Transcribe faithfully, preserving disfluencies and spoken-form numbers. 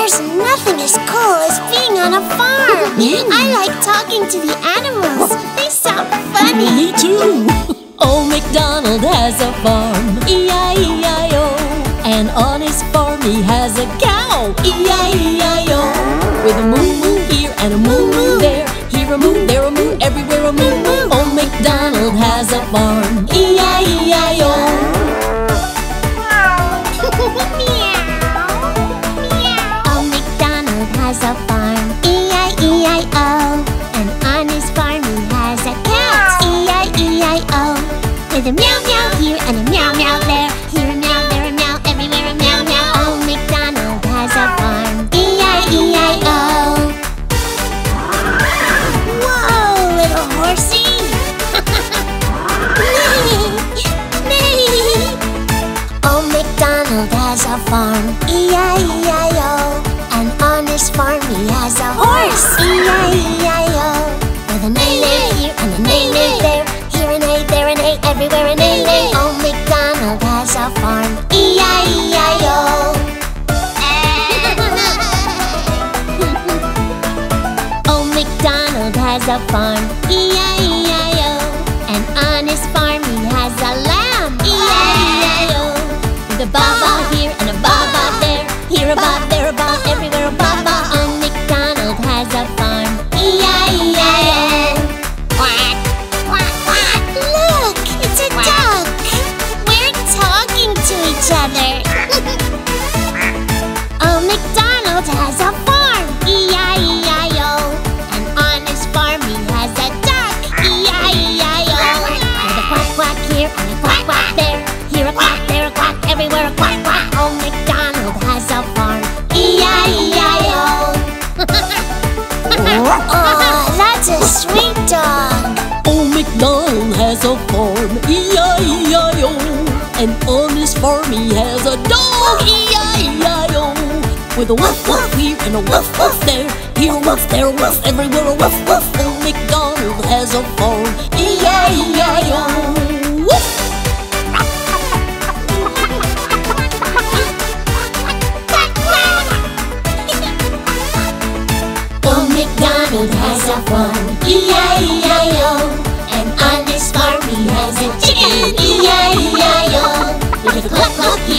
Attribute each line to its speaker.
Speaker 1: There's nothing as cool as being on a farm. I like talking to the animals. They sound funny.
Speaker 2: Me too. Old MacDonald has a farm, E I E I O. And on his farm he has a cow, E I E I O. With a moo moo here and a moo moo there. Here a moo, there a moo, everywhere a moo moo. Old MacDonald has a farm, E I E I O.
Speaker 1: Old MacDonald has a farm, E I E I O. And on his farm he has a cat, E I E I O. With a meow meow here and a meow meow there. Here a meow, there a meow, everywhere a meow meow. Old MacDonald has a farm, E I E I O. Whoa, little horsey! Neigh, neigh. Old MacDonald has a farm, E I E I O. And on his farm he has a horse, E I E I O. With a neigh neigh here and a neigh neigh there. Here a neigh, there a neigh, everywhere a neigh neigh. Old MacDonald has a farm, E I E I O. Old MacDonald has a farm, E I E I O. And on his farm he has a lamb, E I E I O. With a ba-ba here and a ba-ba there. Here a ba, there a ba, everywhere a ba-ba. Old MacDonald has a farm, E I E I O. Quack, quack, quack. Look, it's a duck. We're talking to each other. Old MacDonald has a farm, E I E I O. And on his farm he has a duck, E I E I O. With a quack quack here and a quack quack there. Here a quack, there a quack, everywhere a quack quack. Old MacDonald has a farm, E I E I O. Oh, that's a sweet dog.
Speaker 2: Old MacDonald has a farm, E I E I O. And on his farm he has a dog, E I E I O. With a woof woof here and a woof woof there. Here a woof, there a woof, everywhere a woof woof. Old MacDonald has a farm, E I E I O. Woof!
Speaker 1: Old MacDonald has a farm, E I E I O. And on his farm he has a chicken, E I E I O. With a cluck cluck